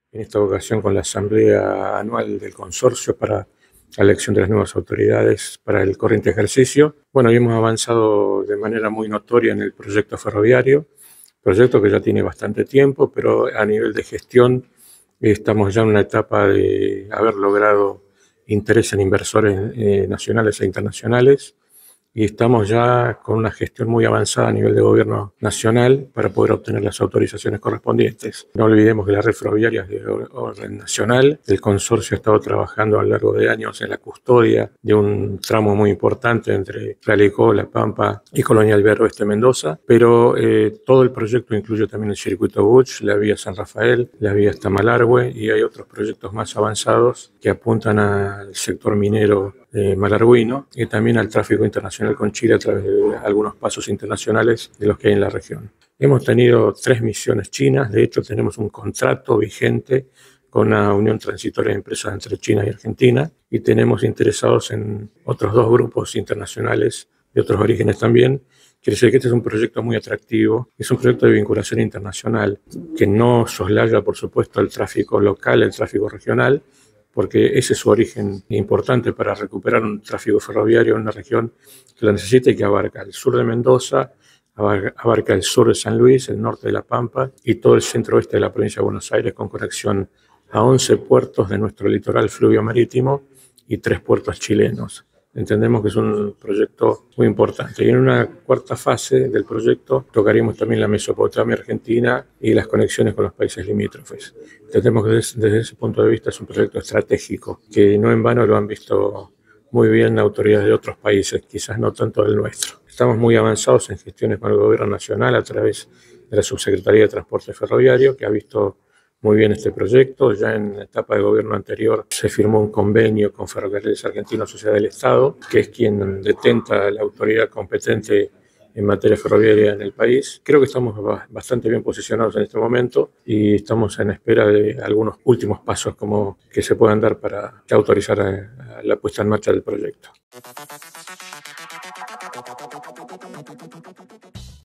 en esta ocasión con la asamblea anual del consorcio para la elección de las nuevas autoridades para el corriente ejercicio. Bueno, y hemos avanzado de manera muy notoria en el proyecto ferroviario, proyecto que ya tiene bastante tiempo, pero a nivel de gestión estamos ya en una etapa de haber logrado interés en inversores nacionales e internacionales, y estamos ya con una gestión muy avanzada a nivel de gobierno nacional para poder obtener las autorizaciones correspondientes. No olvidemos que la red ferroviaria es de orden nacional. El consorcio ha estado trabajando a lo largo de años en la custodia de un tramo muy importante entre Realicó, La Pampa y Colonia Alvear Oeste Mendoza, pero todo el proyecto incluye también el circuito Buch, la vía San Rafael, la vía hasta Malargüe, y hay otros proyectos más avanzados que apuntan al sector minero malargüino y también al tráfico internacional con Chile a través de algunos pasos internacionales de los que hay en la región. Hemos tenido 3 misiones chinas, de hecho tenemos un contrato vigente con una unión transitoria de empresas entre China y Argentina, y tenemos interesados en otros 2 grupos internacionales de otros orígenes también. Quiere decir que este es un proyecto muy atractivo, es un proyecto de vinculación internacional que no soslaya, por supuesto, el tráfico local, el tráfico regional, porque ese es su origen importante para recuperar un tráfico ferroviario en una región que lo necesita y que abarca el sur de Mendoza, abarca el sur de San Luis, el norte de La Pampa y todo el centro-oeste de la provincia de Buenos Aires, con conexión a 11 puertos de nuestro litoral fluvio marítimo y 3 puertos chilenos. Entendemos que es un proyecto muy importante. Y en una cuarta fase del proyecto tocaríamos también la Mesopotamia argentina y las conexiones con los países limítrofes. Entendemos que desde ese punto de vista es un proyecto estratégico, que no en vano lo han visto muy bien autoridades de otros países, quizás no tanto del nuestro. Estamos muy avanzados en gestiones con el gobierno nacional a través de la Subsecretaría de Transporte Ferroviario, que ha visto muy bien este proyecto. Ya en la etapa de gobierno anterior se firmó un convenio con Ferrocarriles Argentinos, Sociedad del Estado, que es quien detenta la autoridad competente en materia ferroviaria en el país. Creo que estamos bastante bien posicionados en este momento y estamos en espera de algunos últimos pasos como que se puedan dar para autorizar a la puesta en marcha del proyecto.